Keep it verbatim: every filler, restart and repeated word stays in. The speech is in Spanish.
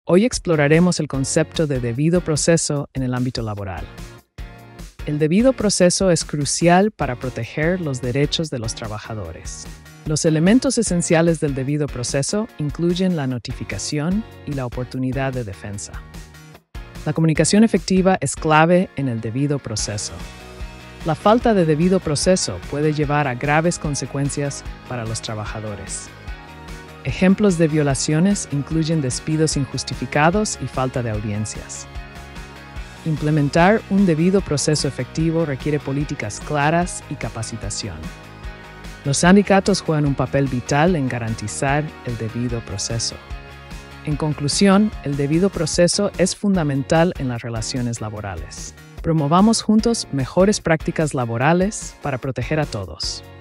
Hoy exploraremos el concepto de debido proceso en el ámbito laboral. El debido proceso es crucial para proteger los derechos de los trabajadores. Los elementos esenciales del debido proceso incluyen la notificación y la oportunidad de defensa. La comunicación efectiva es clave en el debido proceso. La falta de debido proceso puede llevar a graves consecuencias para los trabajadores. Ejemplos de violaciones incluyen despidos injustificados y falta de audiencias. Implementar un debido proceso efectivo requiere políticas claras y capacitación. Los sindicatos juegan un papel vital en garantizar el debido proceso. En conclusión, el debido proceso es fundamental en las relaciones laborales. Promovamos juntos mejores prácticas laborales para proteger a todos.